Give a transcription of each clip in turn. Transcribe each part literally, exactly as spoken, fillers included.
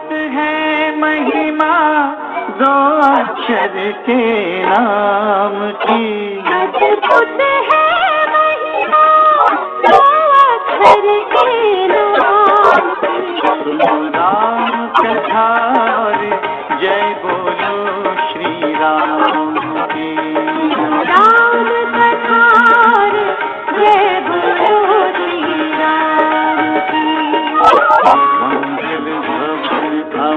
अद्भुत है महिमा दो अक्षर के नाम की। अद्भुत है महिमा दो अक्षर के नाम की। राम कथा जय बोलो श्री राम की। राम कथा जय बोलो श्री राम की। मंगल भवन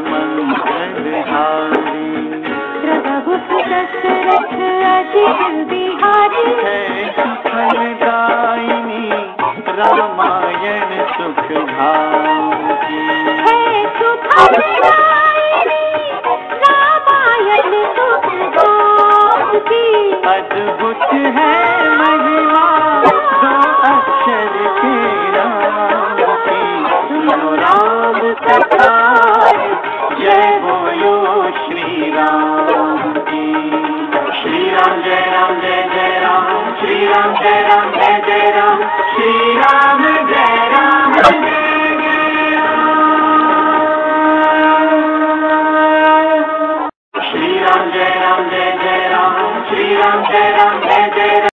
अमंगलहारी प्रभु दशरथ अजित बिहारी है फलदायिनी रामायण सुख धाम की। है सुफलदायिनी रामायण सुख धाम की। अद्भुत है महिमा दो अक्षर के नाम की। सुनो राम कथा जय बोलो श्री राम की। श्री राम जय राम जय जय राम, श्री राम जय राम जय जय राम, श्री राम जय राम जय